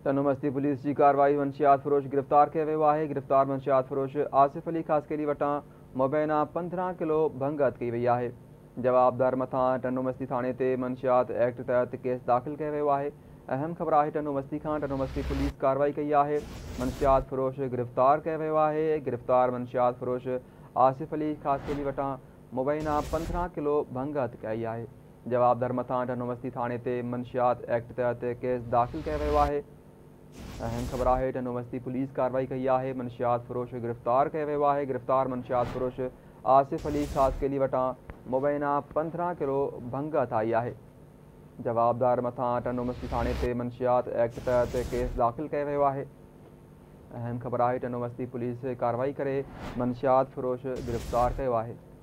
टनोमस्ती police की कार्रवाई मनशियात फरोश गिरफ्तार किया वियो आहे। गिरफ्तार मनशियात फरोश आसिफ अली खासकेली वटां मुबैना 15 किलो भंगत की वही है। जवाबदार मथा टनोमस्ती थाने ते मनशियात एक्ट तहत केस दाख़िल किया वियो आहे। अहम ख़बर है टनोमस्ती खां टनोमस्ती पुलिस कार्रवाई कई है। मनशियात फरोश गिरफ्तार किया वियो आहे। गिरफ्तार मनशियात फरोश आसिफ अली खासकेली वटां मुबैना 15 किलो भंगत कई है। जवाबदार मथा टनोमस्ती थाने ते मनशियात एक्ट तहत केस दाख़िल किया वियो आहे। अहम खबर है टनोमस्ती पुलिस कार्रवाई कई है। मनशियात फरोश गिरफ्तार किया वियो आहे। गिरफ्तार मनशियात फरोश आसिफ अली खासकेली वटां मुबैना 15 किलो भंगत आई है। जवाबदार मथा टनोमस्ती थाने ते मनशियात एक्ट तहत केस दाख़िल किया वियो आहे। अहम खबर है टनोमस्ती पुलिस कार्रवाई करे मनशियात फरोश गिरफ्तार किया है।